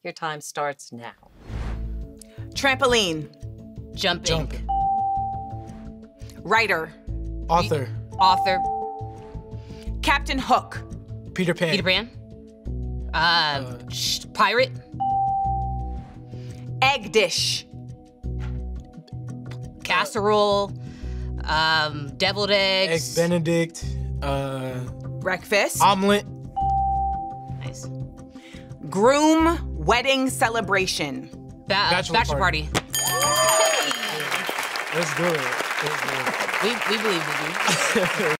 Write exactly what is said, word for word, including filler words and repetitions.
Your time starts now. Trampoline. Jumping. Jump. Writer. Author. Author. Captain Hook. Peter Pan. Peter Pan. Uh, uh sh pirate. Egg dish. Casserole. Um, deviled eggs. Egg Benedict. Uh, Breakfast. omelet. Nice. Groom wedding celebration. Ba Bachelor bachelor party. party. Let's do it. Let's do it. We, we believe in you.